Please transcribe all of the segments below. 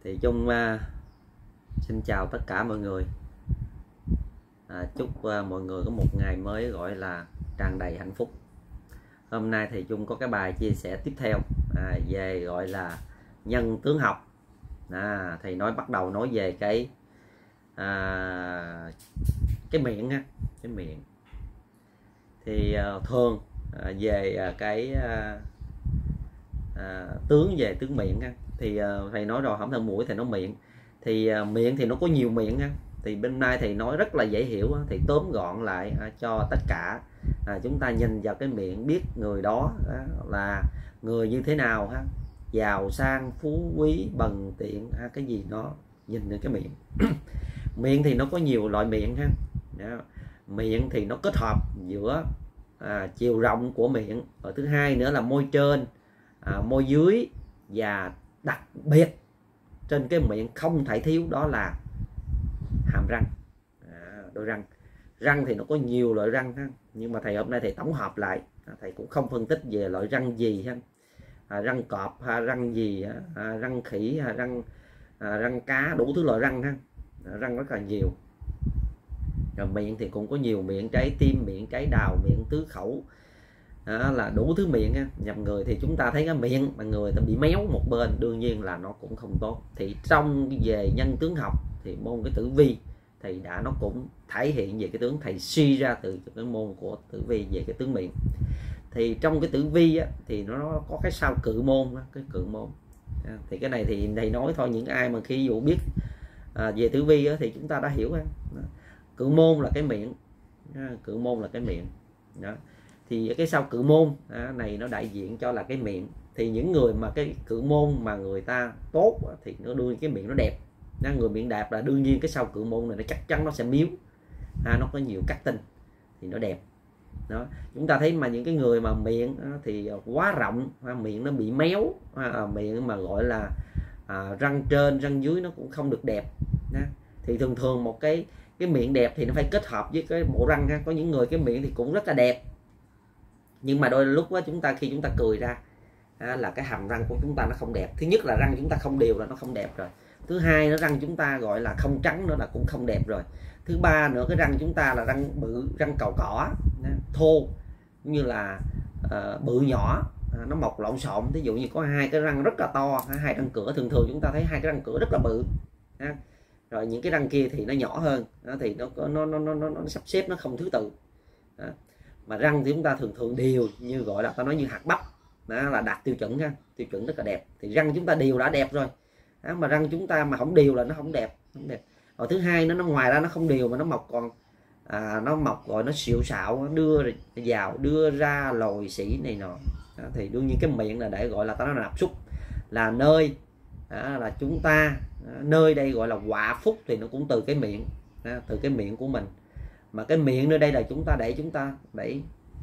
Thì Chung xin chào tất cả mọi người. Chúc mọi người có một ngày mới gọi là tràn đầy hạnh phúc. Hôm nay thì Chung có cái bài chia sẻ tiếp theo về gọi là nhân tướng học. Thầy bắt đầu nói về cái miệng ha, cái miệng. Thì thường về cái về tướng miệng ha, thì thầy nói rồi, không thân mũi thì nói miệng. Thì miệng thì nó có nhiều miệng ha. Thì bên nay thầy nói rất là dễ hiểu, thì tóm gọn lại cho tất cả chúng ta nhìn vào cái miệng biết người đó là người như thế nào ha, giàu sang phú quý bần tiện cái gì nó nhìn được cái miệng. Miệng thì nó có nhiều loại miệng ha. Miệng thì nó kết hợp giữa chiều rộng của miệng, và thứ hai nữa là môi trên, môi dưới, và đặc biệt trên cái miệng không thể thiếu đó là hàm răng, đôi răng. Răng thì nó có nhiều loại răng ha, nhưng mà thầy hôm nay thầy tổng hợp lại, thầy cũng không phân tích về loại răng gì ha, răng cọp răng gì, răng khỉ răng cá, đủ thứ loại răng ha, răng rất là nhiều. Rồi miệng thì cũng có nhiều miệng, trái tim, miệng trái đào, miệng tứ khẩu, là đủ thứ miệng ha. Nhầm người thì chúng ta thấy cái miệng mà người ta bị méo một bên, đương nhiên là nó cũng không tốt. Thì trong về nhân tướng học thì môn cái tử vi thì nó cũng thể hiện về cái tướng, thầy suy ra từ cái môn của tử vi về cái tướng miệng. Thì trong cái tử vi thì nó có cái sao cự môn, cái cự môn. Thì cái này thì thầy nói thôi, những ai mà khi dụ biết về tử vi thì chúng ta đã hiểu ha. Cự môn là cái miệng, cự môn là cái miệng đó. Thì cái sao cự môn này nó đại diện cho là cái miệng. Thì những người mà cái cự môn mà người ta tốt thì nó đương cái miệng nó đẹp. Người miệng đẹp là đương nhiên cái sao cự môn này nó chắc chắn nó sẽ miếu, nó có nhiều cắt tinh thì nó đẹp đó. Chúng ta thấy mà những cái người mà miệng thì quá rộng, miệng nó bị méo, miệng mà gọi là răng trên răng dưới nó cũng không được đẹp đó. Thì thường thường một cái miệng đẹp thì nó phải kết hợp với cái bộ răng ha. Có những người cái miệng thì cũng rất là đẹp, nhưng mà đôi lúc chúng ta khi chúng ta cười ra là cái hàm răng của chúng ta nó không đẹp. Thứ nhất là răng chúng ta không đều là nó không đẹp rồi. Thứ hai nữa, răng chúng ta gọi là không trắng nữa là cũng không đẹp rồi. Thứ ba nữa, cái răng chúng ta là răng bự, răng cào cỏ thô, như là bự nhỏ, nó mọc lộn xộn. Ví dụ như có hai cái răng rất là to, hai răng cửa, thường thường chúng ta thấy hai cái răng cửa rất là bự rồi những cái răng kia thì nó nhỏ hơn thì nó sắp xếp nó không thứ tự mà răng thì chúng ta thường thường đều, như gọi là ta nói như hạt bắp là đạt tiêu chuẩn ha, tiêu chuẩn rất là đẹp. Thì răng chúng ta đều đã đẹp rồi mà răng chúng ta mà không đều là nó không đẹp. Rồi thứ hai nó ngoài ra nó không đều mà nó mọc còn nó mọc rồi nó xịu xạo, đưa vào đưa ra lồi xỉ này nọ. Thì đương nhiên cái miệng là để gọi là ta nói là nạp xúc, là nơi là chúng ta nơi đây gọi là họa phúc thì nó cũng từ cái miệng, từ cái miệng của mình. Mà cái miệng nơi đây là chúng ta để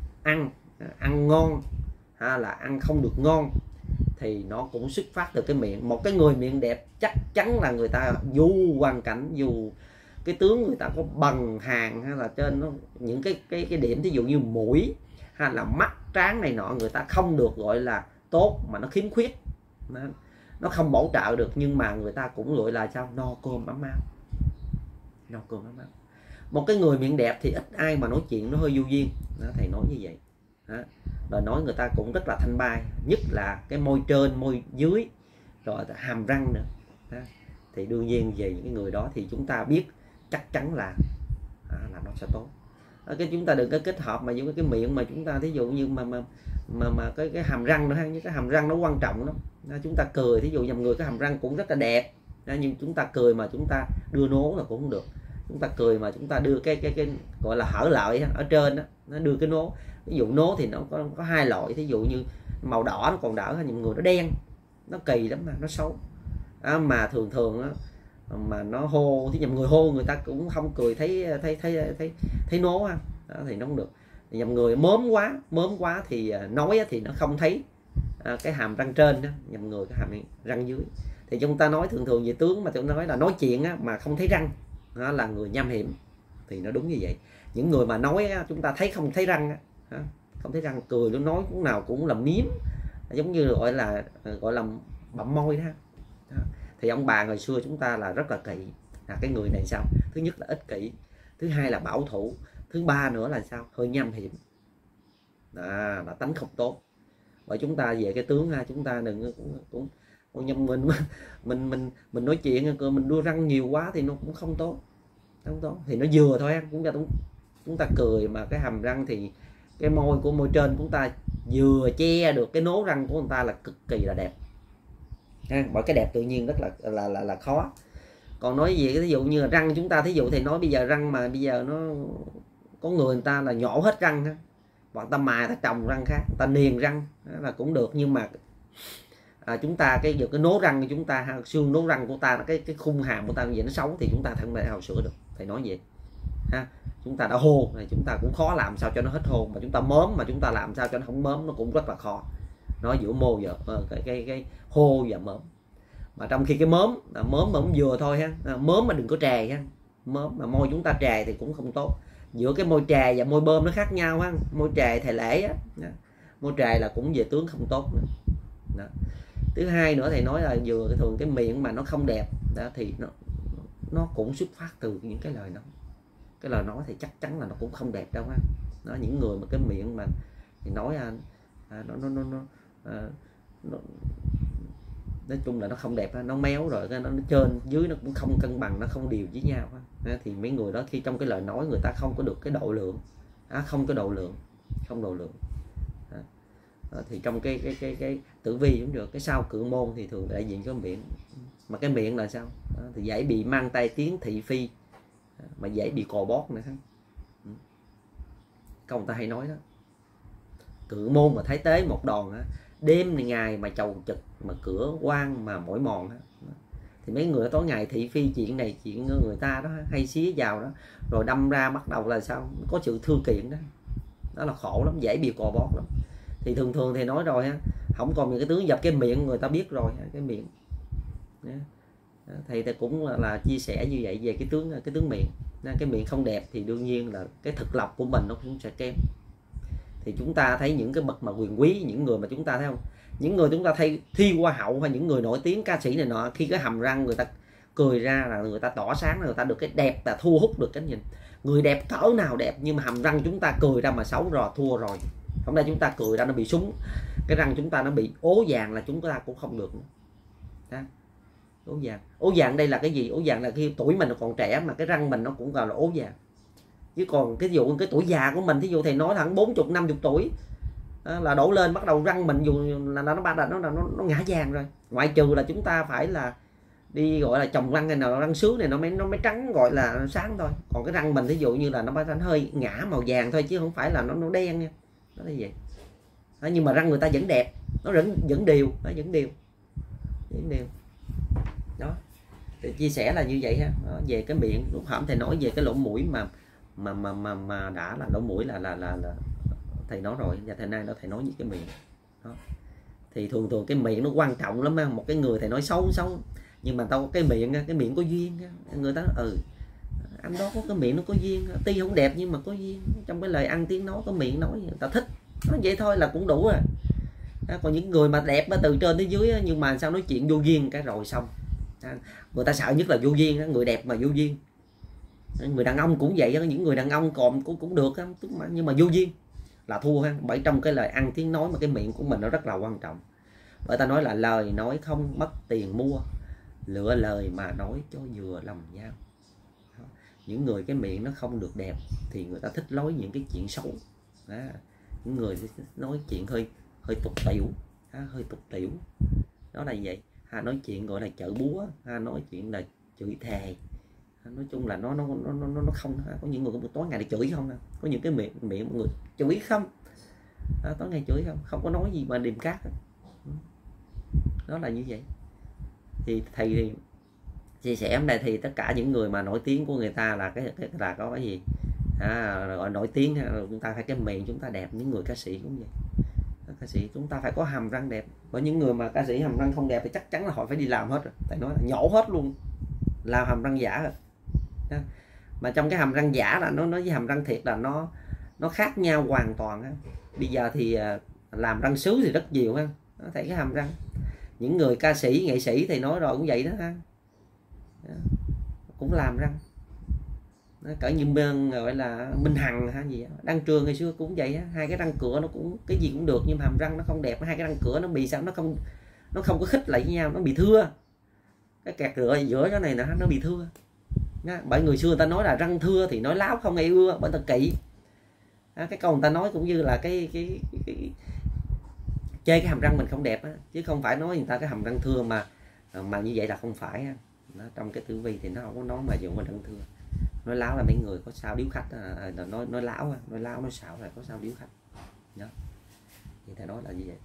ăn ngon là ăn không được ngon thì nó cũng xuất phát từ cái miệng. Một cái người miệng đẹp chắc chắn là người ta dù hoàn cảnh, dù cái tướng người ta có bằng hàng hay là trên nó những cái điểm ví dụ như mũi hay là mắt trán này nọ, người ta không được gọi là tốt mà nó khiếm khuyết, nó không bổ trợ được, nhưng mà người ta cũng gọi là sao, no cơm ấm áo, no cơm ấm áo. Một cái người miệng đẹp thì ít ai mà nói chuyện nó hơi vô duyên thầy nói như vậy rồi nói người ta cũng rất là thanh bay, nhất là cái môi trên môi dưới rồi hàm răng nữa thì đương nhiên về những cái người đó thì chúng ta biết chắc chắn là nó sẽ tốt. Cái chúng ta đừng có kết hợp mà những cái miệng mà chúng ta thí dụ như mà cái hàm răng nữa ha, những cái hàm răng nó quan trọng lắm. Chúng ta cười thí dụ nhầm người cái hàm răng cũng rất là đẹp nhưng chúng ta cười mà chúng ta đưa nố là cũng không được. Chúng ta cười mà chúng ta đưa cái gọi là hở lợi ở trên đó, nó đưa cái nố. Ví dụ nố thì nó có hai loại, thí dụ như màu đỏ nó còn đỡ, những người nó đen nó kỳ lắm mà nó xấu mà thường thường mà nó hô thì nhầm người hô người ta cũng không cười thấy nố thì nó không được. Nhầm người mớm quá thì nói thì nó không thấy cái hàm răng trên đó, nhầm người cái hàm răng dưới. Thì chúng ta nói thường thường về tướng mà chúng ta nói là nói chuyện mà không thấy răng là người nham hiểm, thì nó đúng như vậy. Những người mà nói chúng ta thấy không thấy răng không thấy răng, cười nó nói cũng nào cũng là miếm, giống như gọi là bặm môi đó. Thì ông bà ngày xưa chúng ta là rất là kỵ. Cái người này sao? Thứ nhất là ích kỷ, thứ hai là bảo thủ, thứ ba nữa là sao? Hơi nham hiểm. Là tánh không tốt. Và chúng ta về cái tướng ha, chúng ta đừng cũng nhưng mình nói chuyện mình đưa răng nhiều quá thì nó cũng không tốt, không tốt. Thì nó vừa thôi, chúng ta cười mà cái hàm răng thì cái môi của môi trên chúng ta vừa che được cái nốt răng của người ta là cực kỳ là đẹp ha. Bởi cái đẹp tự nhiên rất là khó. Còn nói gì ví dụ như là răng chúng ta, thí dụ thì nói bây giờ răng mà bây giờ nó có người ta là nhổ hết răng ha, bọn ta mài ta trồng răng khác, ta niền răng là cũng được, nhưng mà chúng ta cái nốt răng của chúng ta, xương nốt răng của ta, cái khung hàm của ta vậy nó xấu thì chúng ta không thể nào sửa được. Thầy nói vậy ha. Chúng ta đã hô thì chúng ta cũng khó làm sao cho nó hết hô, mà chúng ta mớm mà chúng ta làm sao cho nó không mớm nó cũng rất là khó. Nói giữa mô và cái hô và mớm. Mà trong khi cái mớm mà cũng vừa thôi ha, mớm mà đừng có trề ha. Mớm mà môi chúng ta trề thì cũng không tốt. Giữa cái môi trề và môi bơm nó khác nhau ha. Môi trề thầy lễ á, môi trề là cũng về tướng không tốt nữa. Đó. Thứ hai nữa thầy nói là vừa thường cái miệng mà nó không đẹp đó, thì nó cũng xuất phát từ những cái lời nói. Cái lời nói thì chắc chắn là nó cũng không đẹp đâu ha. Nó những người mà cái miệng mà thì nói nói chung là nó không đẹp, nó méo rồi nó trên dưới nó cũng không cân bằng, nó không đều với nhau. Thì mấy người đó khi trong cái lời nói người ta không có được cái độ lượng, không độ lượng. Thì trong cái tử vi cũng được, cái sao cự môn thì thường đại diện cho miệng. Mà cái miệng là sao? Thì dễ bị mang tai tiếng thị phi, mà dễ bị cò bót nữa. Câu người ta hay nói đó, cự môn mà thái tế một đòn đêm ngày mà chầu trực mà cửa quan mà mỏi mòn thì mấy người tối ngày thị phi chuyện này chuyện người ta đó, hay xía vào đó, rồi đâm ra bắt đầu là sao? Có sự thư kiện đó, đó là khổ lắm, dễ bị cò bót lắm. Thì thường thì nói rồi ha, không còn những cái tướng dập cái miệng người ta biết rồi, cái miệng. Thầy cũng là chia sẻ như vậy về cái tướng miệng. Cái miệng không đẹp thì đương nhiên là cái thực lực của mình nó cũng sẽ kém. Thì chúng ta thấy những cái bậc mà quyền quý, những người mà chúng ta thấy không, những người chúng ta thấy thi hoa hậu hay những người nổi tiếng ca sĩ này nọ, khi cái hàm răng người ta cười ra là người ta tỏa sáng, người ta được cái đẹp là thu hút được cái nhìn. Người đẹp cỡ nào đẹp nhưng mà hàm răng chúng ta cười ra mà xấu rồi thua rồi. Hôm nay chúng ta cười ra nó bị súng, cái răng chúng ta nó bị ố vàng là chúng ta cũng không được nữa. Ố vàng đây là cái gì? Ố vàng là khi tuổi mình còn trẻ mà cái răng mình nó cũng gọi là ố vàng. Chứ còn cái dụ cái tuổi già của mình, thí dụ thầy nói thẳng 40 50 tuổi là đổ lên bắt đầu răng mình dù là nó ngã vàng rồi. Ngoại trừ là chúng ta phải là đi gọi là trồng răng này nào, răng sứ này nó mới trắng gọi là sáng thôi. Còn cái răng mình thí dụ như là nó hơi ngã màu vàng thôi chứ không phải là nó đen nha. Đó là vậy. Nhưng mà răng người ta vẫn đẹp, nó vẫn đều, đó. Thì chia sẻ là như vậy ha. Đó, về cái miệng lúc hổm thầy nói về cái lỗ mũi mà đã là lỗ mũi là thầy nói rồi, và thầy nay nó thầy nói với cái miệng đó. Thì thường cái miệng nó quan trọng lắm ha. Một cái người thầy nói xấu nhưng mà tao cái miệng có duyên, người ta anh đó có cái miệng nó có duyên, tuy không đẹp nhưng mà có duyên, trong cái lời ăn tiếng nói có miệng nói người ta thích, nói vậy thôi là cũng đủ rồi. Còn những người mà đẹp từ trên tới dưới nhưng mà sao nói chuyện vô duyên cái rồi xong. Người ta sợ nhất là vô duyên, người đẹp mà vô duyên. Người đàn ông cũng vậy, những người đàn ông còn cũng được nhưng mà vô duyên là thua ha. Bởi trong cái lời ăn tiếng nói mà cái miệng của mình nó rất là quan trọng. Bởi ta nói là lời nói không mất tiền mua, lựa lời mà nói cho vừa lòng nhau. Những người cái miệng nó không được đẹp thì người ta thích nói những cái chuyện xấu. Những người nói chuyện hơi tục tiểu, hơi tục tiểu. Đó là vậy. Nói chuyện gọi là chợ búa, nói chuyện là chửi thề. Nói chung là nó không, có những người tối ngày để chửi không, có những cái miệng mọi người chửi không, tối ngày chửi không có nói gì mà điềm cát. Đó là như vậy. Thì thầy thì chia sẻ hôm nay thì tất cả những người mà nổi tiếng của người ta là là có cái gì gọi nổi tiếng, chúng ta phải cái miệng chúng ta đẹp. Những người ca sĩ cũng vậy, ca sĩ chúng ta phải có hàm răng đẹp. Bởi những người mà ca sĩ hàm răng không đẹp thì chắc chắn là họ phải đi làm hết rồi. Thầy nói là nhổ hết luôn, làm hàm răng giả rồi. Mà trong cái hàm răng giả là nó với hàm răng thiệt là nó khác nhau hoàn toàn. Bây giờ thì làm răng sứ thì rất nhiều ha. Thấy cái hàm răng những người ca sĩ nghệ sĩ thì nói rồi cũng vậy đó ha, cũng làm răng. Cỡ như gọi là Minh Hằng hay gì đó. Đăng Trường ngày xưa cũng vậy á, hai cái răng cửa nó cũng cái gì cũng được nhưng mà hàm răng nó không đẹp, hai cái răng cửa nó bị sao, nó không có khít lại với nhau, nó bị thưa, cái kẹt rửa giữa cái này nó bị thưa. Bởi người xưa người ta nói là răng thưa thì nói láo không ai ưa, bởi ta kỵ. Cái câu người ta nói cũng như là cái chê cái hàm răng mình không đẹp á, chứ không phải nói người ta cái hàm răng thưa mà như vậy là không phải. Trong cái tử vi thì nó không có nói mà dùng cái răng thưa. Nói láo là mấy người có sao điếu khách, nói láo nói xạo là có sao điếu khách đó. Thì thầy nói là như vậy.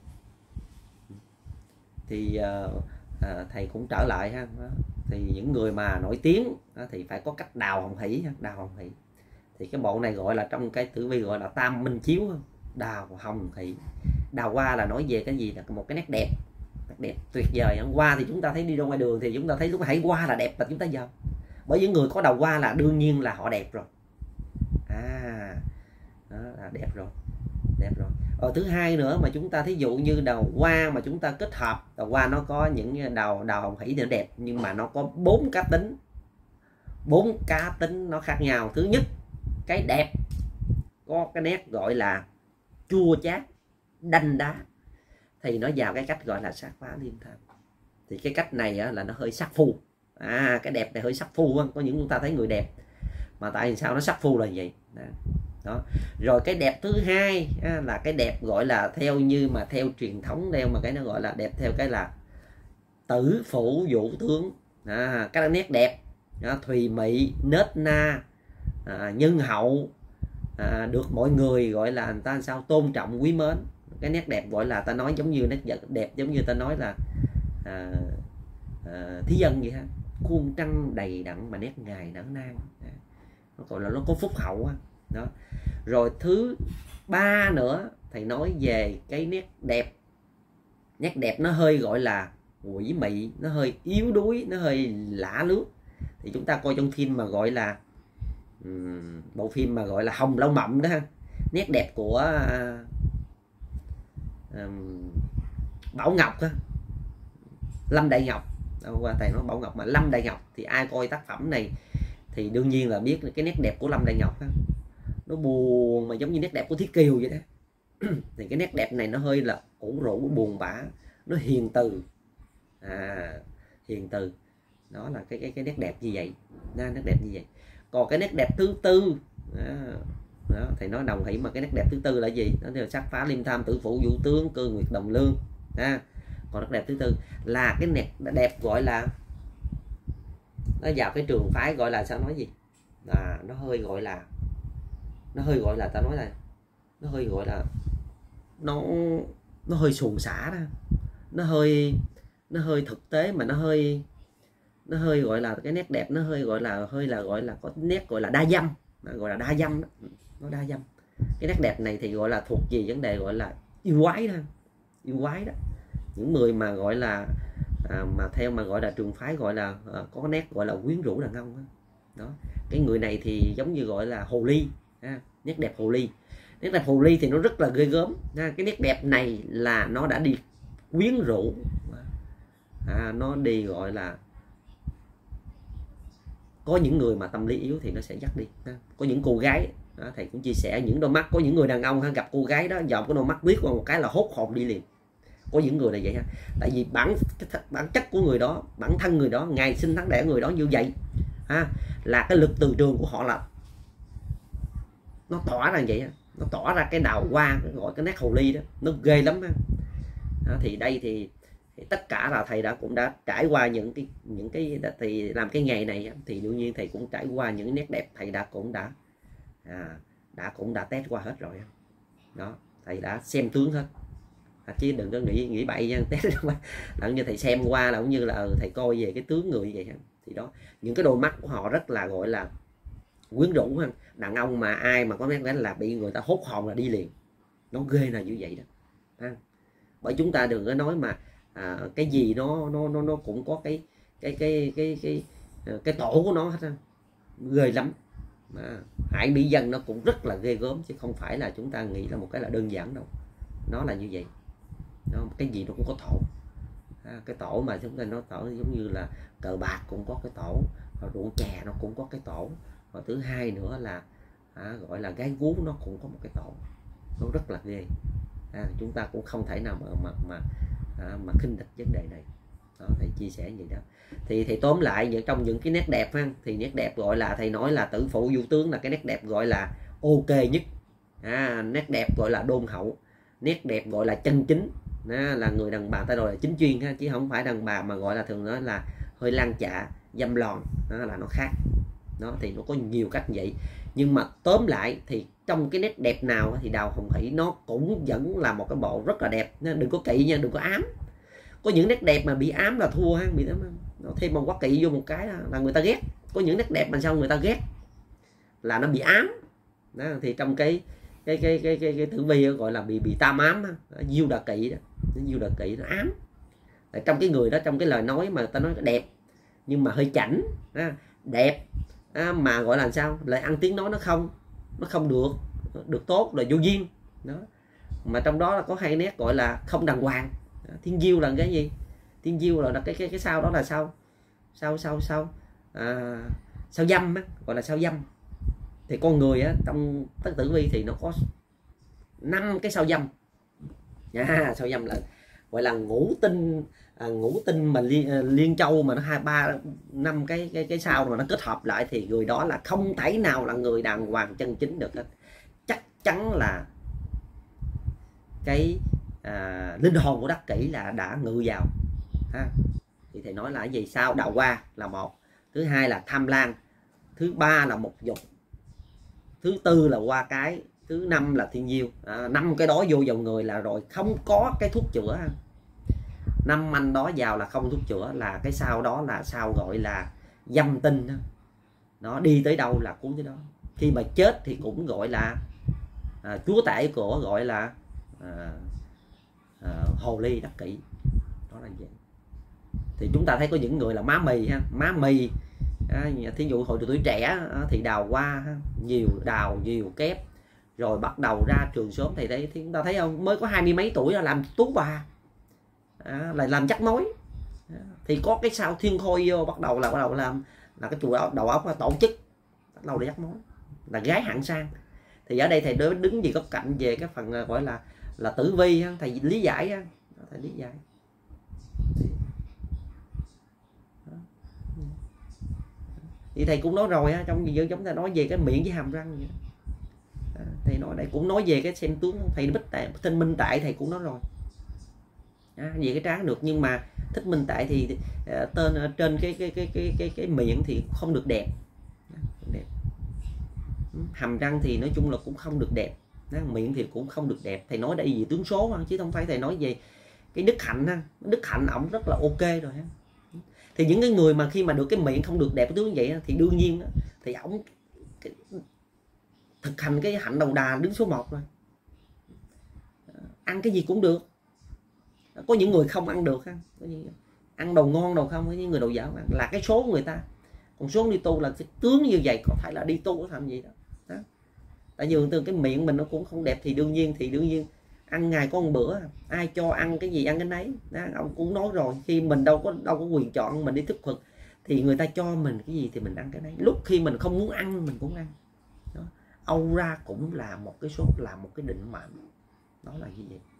Thì thầy cũng trở lại ha. Thì những người mà nổi tiếng thì phải có cách đào hồng hỷ. Đào hồng hỷ thì cái bộ này gọi là trong cái tử vi gọi là tam minh chiếu. Đào hồng hỷ, đào hoa là nói về cái gì, là một cái nét đẹp, đẹp tuyệt vời. Hoa thì chúng ta thấy đi ra ngoài đường thì chúng ta thấy lúc hãy hoa là đẹp là chúng ta giàu. Bởi những người có đầu hoa là đương nhiên là họ đẹp rồi, đó là đẹp rồi. Thứ hai nữa mà chúng ta thí dụ như đầu hoa mà chúng ta kết hợp, đầu hoa nó có những đào hồng hỷ thì nó đẹp, nhưng mà nó có 4 cá tính nó khác nhau. Thứ nhất, cái đẹp có cái nét gọi là chua chát, đanh đá, thì nó vào cái cách gọi là sát phá liêm tham. Thì cái cách này là nó hơi sắc phu. Cái đẹp này hơi sắc phu. Có những chúng ta thấy người đẹp mà tại sao nó sắc phu là vậy đó. Rồi cái đẹp thứ hai là cái đẹp gọi là theo truyền thống, mà cái nó gọi là đẹp theo cái là tử phủ vũ tướng. Cái nét đẹp thùy mị, nết na, nhân hậu, được mọi người gọi là người ta sao tôn trọng quý mến. Cái nét đẹp gọi là ta nói giống như nét đẹp giống như ta nói là thí dân vậy ha, khuôn trăng đầy đặn mà nét ngài nở nang, nó gọi là nó có phúc hậu đó. Rồi thứ ba nữa thầy nói về cái nét đẹp nó hơi gọi là quỷ mị, nó hơi yếu đuối, nó hơi lả lướt. Thì chúng ta coi trong phim mà gọi là bộ phim mà gọi là Hồng Lâu Mộng đó ha, nét đẹp của Bảo Ngọc á, Lâm Đại Ngọc. Qua thầy nói Bảo Ngọc mà Lâm Đại Ngọc thì ai coi tác phẩm này thì đương nhiên là biết cái nét đẹp của Lâm Đại Ngọc đó. Nó buồn mà giống như nét đẹp của Thiết Kiều vậy đó. Thì cái nét đẹp này nó hơi là ủ rũ, buồn bã, nó hiền từ. Hiền từ đó là cái nét đẹp như vậy. Nét đẹp như vậy. Còn cái nét đẹp thứ tư đó, thầy nói đồng hỷ mà cái nét đẹp thứ tư là gì? Đó là sắc phá liêm tham, tử phụ vũ tướng, cơ nguyệt đồng lương. Còn nét đẹp thứ tư là cái nét đẹp gọi là nó vào cái trường phái gọi là sao nói gì, nó hơi gọi là ta nói là nó hơi gọi là nó hơi xuồng xả đó, nó hơi thực tế, mà nó hơi gọi là cái nét đẹp nó hơi gọi là có nét gọi là đa dâm, gọi là đa dâm đó. Nó đa dâm. Cái nét đẹp này thì gọi là thuộc về vấn đề gọi là yêu quái đó. Những người mà gọi là mà theo mà gọi là trường phái gọi là có nét gọi là quyến rũ đàn ông đó. Cái người này thì giống như gọi là hồ ly, nét đẹp hồ ly. Nét đẹp hồ ly thì nó rất là ghê gớm. Cái nét đẹp này là nó đã đi quyến rũ, nó đi gọi là có những người mà tâm lý yếu thì nó sẽ dắt đi. Có những cô gái thầy cũng chia sẻ những đôi mắt, có những người đàn ông gặp cô gái đó dòm cái đôi mắt biết qua một cái là hốt hồn đi liền. Có những người là vậy ha, tại vì bản chất của người đó, bản thân người đó, ngày sinh tháng đẻ người đó như vậy là cái lực từ trường của họ là nó tỏa ra vậy, nó tỏa ra cái đào hoa, gọi cái nét hồ ly đó, nó ghê lắm thì đây thì tất cả là thầy cũng đã trải qua những cái thì làm cái nghề này thì đương nhiên thầy cũng trải qua những nét đẹp, thầy cũng đã test qua hết rồi đó, thầy đã xem tướng hết. Chứ đừng có nghĩ bậy nha, test là như thầy xem qua là cũng như là thầy coi về cái tướng người vậy. Thì đó, những cái đôi mắt của họ rất là gọi là quyến rũ. Đàn ông mà ai mà có nét đó là bị người ta hốt hồn là đi liền, nó ghê là như vậy đó. Bởi chúng ta đừng có nói mà cái gì nó cũng có cái tổ của nó hết, ghê lắm. Hại mỹ dân nó cũng rất là ghê gớm, chứ không phải là chúng ta nghĩ là một cái là đơn giản đâu, nó là như vậy. Cái gì nó cũng có thổ. Cái tổ mà chúng ta nói tổ giống như là cờ bạc cũng có cái tổ, rồi ruộng chè nó cũng có cái tổ, và thứ hai nữa là gọi là gái gú nó cũng có một cái tổ, nó rất là ghê. Chúng ta cũng không thể nào mà khinh địch vấn đề này. Đó, thầy chia sẻ vậy đó. Thì tóm lại trong những cái nét đẹp ha, thì nét đẹp gọi là thầy nói là tử phụ vũ tướng là cái nét đẹp gọi là ok nhất. Nét đẹp gọi là đôn hậu, nét đẹp gọi là chân chính. Là người đàn bà ta gọi là chính chuyên ha, chứ không phải đàn bà mà gọi là thường nói là hơi lan chạ dâm lòn, là nó khác. Đó, thì nó có nhiều cách vậy, nhưng mà tóm lại thì trong cái nét đẹp nào thì đào hồng thủy nó cũng vẫn là một cái bộ rất là đẹp. Đừng có kỵ nha, đừng có ám. Có những nét đẹp mà bị ám là thua ha, bị nó thêm một quá kỵ vô một cái là người ta ghét. Có những nét đẹp mà sao người ta ghét là nó bị ám. Đó, thì trong cái tử vi gọi là bị tam ám, diêu đà kỵ đó, diêu đà kỵ nó ám. Trong cái người đó, trong cái lời nói mà ta nói đẹp nhưng mà hơi chảnh, đẹp mà gọi là sao, lời ăn tiếng nói nó không được tốt, là vô duyên đó. Mà trong đó là có hai nét gọi là không đàng hoàng. Thiên diêu là cái gì? Thiên diêu là cái sao đó là sao dâm á, gọi là sao dâm. Thì con người á, trong tất tử vi thì nó có 5 cái sao dâm. Sao dâm là gọi là ngũ tinh mà liên châu mà nó 2, 3, 5 cái sao mà nó kết hợp lại thì người đó là không thể nào là người đàng hoàng chân chính được hết. Chắc chắn là cái linh hồn của đắc kỷ là đã ngự vào thì thầy nói là cái gì? Sao đào hoa là một, thứ hai là tham lang, thứ ba là một dục, thứ tư là hoa cái, thứ năm là thiên diêu. 5 cái đó vô vào người là rồi không có cái thuốc chữa. 5 anh đó vào là không thuốc chữa, là cái sao đó là sao gọi là dâm tinh. Nó đi tới đâu là cuốn tới đó. Khi mà chết thì cũng gọi là chúa tể của gọi là hồ ly đắc kỷ. Đó là vậy. Thì chúng ta thấy có những người là má mì ha, má mì thí dụ hồi tuổi trẻ thì đào hoa đào nhiều kép, rồi bắt đầu ra trường sớm thì chúng ta thấy không, mới có 20 mấy tuổi là làm tú bà, lại làm chắc mối. Thì có cái sao thiên khôi vô bắt đầu làm là cái chùa đầu óc tổ chức, bắt đầu để chắc mối, là gái hạng sang. Thì ở đây thầy đứng gì góc cạnh về cái phần gọi là tử vi, thầy lý giải, thầy lý giải. Thì thầy cũng nói rồi trong gì chúng ta nói về cái miệng với hàm răng vậy. Thầy nói đây cũng nói về cái xem tướng thầy bích tại tinh minh tại, thầy cũng nói rồi. Về cái trán được, nhưng mà thích minh tại thì tên trên cái miệng thì không được đẹp. Hàm răng thì nói chung là cũng không được đẹp, miệng thì cũng không được đẹp. Thầy nói đây gì tướng số chứ không phải thầy nói về cái đức hạnh. Đức hạnh ổng rất là ok rồi. Thì những cái người mà khi mà được cái miệng không được đẹp tướng vậy thì đương nhiên thì ổng thực hành cái hạnh đầu đà đứng số 1 rồi. Ăn cái gì cũng được. Có những người không ăn được, ăn đồ ngon đồ không, có những người đồ dở ăn, là cái số của người ta. Còn số đi tu là cái tướng như vậy có phải là đi tu có thành gì đó. Tại vì từ cái miệng mình nó cũng không đẹp thì đương nhiên ăn ngày có một bữa, ai cho ăn cái gì ăn cái nấy. Ông cũng nói rồi, khi mình đâu có quyền chọn, mình đi thức thực thì người ta cho mình cái gì thì mình ăn cái đấy. Lúc khi mình không muốn ăn mình cũng ăn. Đó. Aura cũng là một cái số, là một cái định mệnh. Đó là như vậy.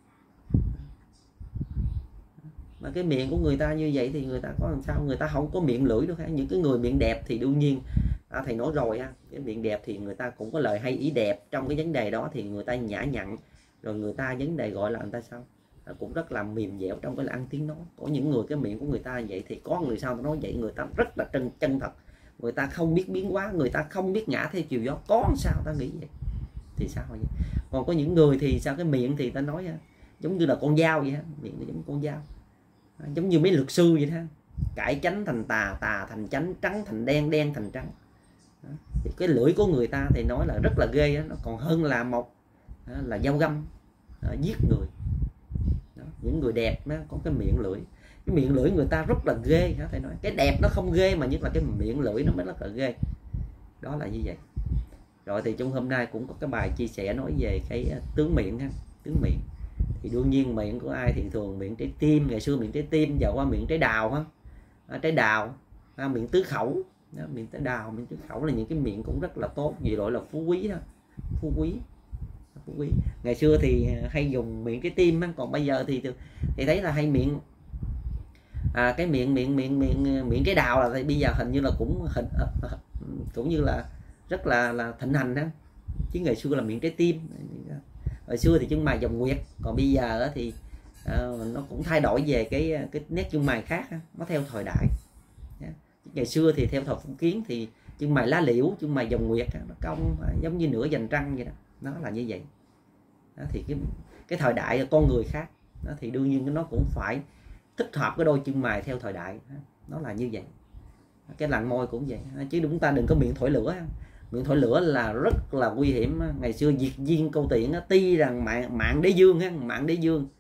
Mà cái miệng của người ta như vậy thì người ta có làm sao, người ta không có miệng lưỡi được. Những cái người miệng đẹp thì đương nhiên thầy nói rồi, cái miệng đẹp thì người ta cũng có lời hay ý đẹp. Trong cái vấn đề đó thì người ta nhã nhặn, rồi người ta vấn đề gọi là người ta sao cũng rất là mềm dẻo trong cái là ăn tiếng nói. Có những người cái miệng của người ta vậy thì có người sao nói vậy, người ta rất là chân thật, người ta không biết biến hóa, người ta không biết ngã theo chiều gió. Có sao ta nghĩ vậy thì sao vậy. Còn có những người thì sao cái miệng thì ta nói giống như là con dao vậy, miệng nó giống con dao, giống như mấy luật sư vậy ha, cải chánh thành tà, tà thành chánh, trắng thành đen, đen thành trắng. Thì cái lưỡi của người ta thì nói là rất là ghê, nó còn hơn là một là dao găm giết người. Đó. Những người đẹp có cái miệng lưỡi, cái miệng lưỡi người ta rất là ghê. Thầy nói cái đẹp nó không ghê, mà nhất là cái miệng lưỡi nó mới rất là ghê. Đó là như vậy. Rồi thì trong hôm nay cũng có cái bài chia sẻ nói về cái tướng miệng tướng miệng. Thì đương nhiên miệng của ai thì thường miệng trái tim, ngày xưa miệng trái tim, giờ qua miệng trái đào ha. Trái đào, miệng tứ khẩu, miệng trái đào, miệng tứ khẩu là những cái miệng cũng rất là tốt, gì gọi là phú quý đó, phú quý. Ngày xưa thì hay dùng miệng trái tim, còn bây giờ thì thấy là hay miệng cái miệng trái đào là bây giờ hình như là cũng như là rất là thịnh hành đó. Chứ ngày xưa là miệng trái tim. Hồi xưa thì chân mày dòng nguyệt, còn bây giờ thì nó cũng thay đổi về cái nét chân mày khác, nó theo thời đại. Ngày xưa thì theo thời phong kiến thì chân mày lá liễu, chân mày dòng nguyệt nó cong giống như nửa vành trăng vậy đó, nó là như vậy. Thì cái thời đại con người khác thì đương nhiên nó cũng phải thích hợp cái đôi chân mày theo thời đại, nó là như vậy. Cái làn môi cũng vậy, chứ chúng ta đừng có miệng thổi lửa. Miệng thổi lửa là rất là nguy hiểm. Ngày xưa Diệt Viên Câu Tiễn tuy rằng mạng đế dương, mạng đế dương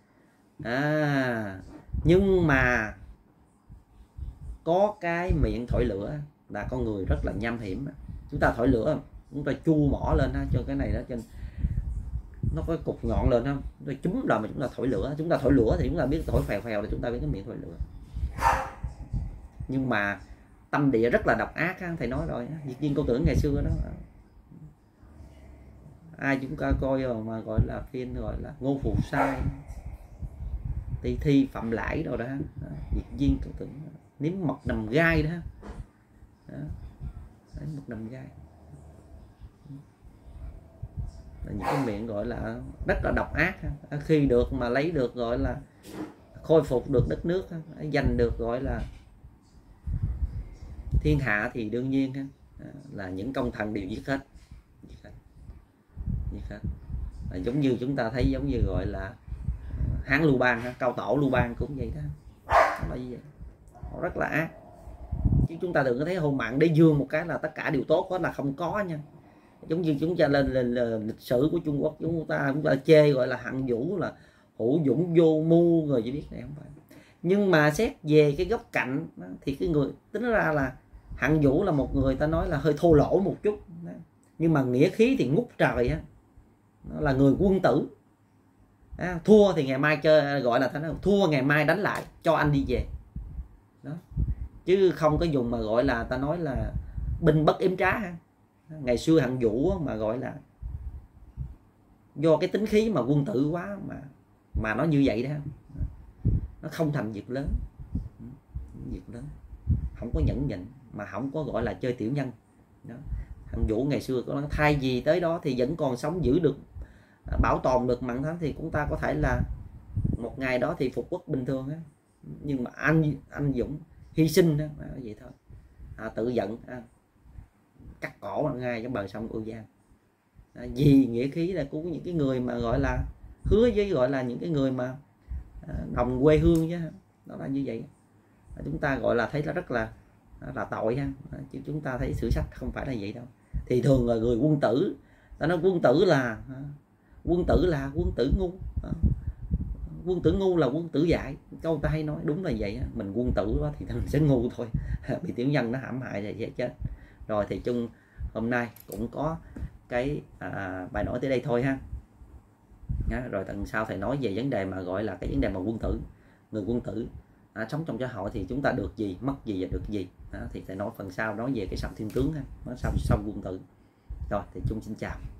nhưng mà có cái miệng thổi lửa là con người rất là nham hiểm. Chúng ta thổi lửa, chúng ta chu mỏ lên cho cái này đó, cho nó có cục nhọn lên không, nó chúng là mà chúng ta thổi lửa. Chúng ta thổi lửa thì chúng ta biết thổi phèo phèo là chúng ta biết cái miệng thổi lửa. Nhưng mà tâm địa rất là độc ác, thầy nói rồi. Diệt Viên Câu Tiễn ngày xưa đó, ai chúng ta coi rồi mà gọi là phim gọi là Ngô Phù Sai, Thi Phạm Lãi rồi đó. Diệt Viên Câu Tiễn nếm mật nằm gai đó, mật nằm gai là những cái miệng gọi là rất là độc ác. Khi được mà lấy được gọi là khôi phục được đất nước, giành được gọi là thiên hạ thì đương nhiên là những công thần đều giết hết. Giống như chúng ta thấy, giống như gọi là Hán Lưu Bang, Cao Tổ Lưu Bang cũng vậy đó, nó là như vậy. Họ rất là ác. Chứ chúng ta đừng có thấy hôn mạng đế dương một cái là tất cả đều tốt hết, là không có nha. Giống như chúng ta lên lịch sử của Trung Quốc, chúng ta chê gọi là Hạng Vũ là hữu dũng vô mưu rồi, chỉ biết này không phải. Nhưng mà xét về cái góc cạnh thì cái người tính ra là Hạng Vũ là một người ta nói là hơi thô lỗ một chút, nhưng mà nghĩa khí thì ngút trời á. Nó là người quân tử. Thua thì ngày mai chơi, gọi là thua ngày mai đánh lại, cho anh đi về đó. Chứ không có dùng mà gọi là ta nói là binh bất yếm trá. Ngày xưa Hạng Vũ mà gọi là do cái tính khí mà quân tử quá mà nó như vậy đó, nó không thành việc lớn, không có nhẫn nhịn, mà không có gọi là chơi tiểu nhân đó. Hạng Vũ ngày xưa có thay vì tới đó thì vẫn còn sống giữ được, bảo tồn được mạng thắng, thì chúng ta có thể là một ngày đó thì phục quốc bình thường á. Nhưng mà anh Dũng hy sinh đó, vậy thôi. Tự giận cắt cổ ngay trong bờ sông Âu Giang, vì nghĩa khí là của những cái người mà gọi là hứa với gọi là những cái người mà đồng quê hương chứ, đó là như vậy. Chúng ta gọi là thấy nó rất là tội ha, chứ chúng ta thấy sử sách không phải là vậy đâu. Thì thường là người quân tử, ta nói quân tử là quân tử ngu, quân tử ngu là quân tử dại. Câu ta hay nói đúng là vậy. Mình quân tử quá thì mình sẽ ngu thôi, bị tiểu nhân nó hãm hại thì sẽ chết. Rồi thì chung hôm nay cũng có cái bài nói tới đây thôi ha. Rồi tuần sau thầy nói về vấn đề mà gọi là cái vấn đề mà quân tử, người quân tử sống trong xã hội thì chúng ta được gì, mất gì và được gì. Thì thầy nói phần sau nói về cái Sầm Thiên Tướng ha, nó sau quân tử. Rồi thì chung xin chào.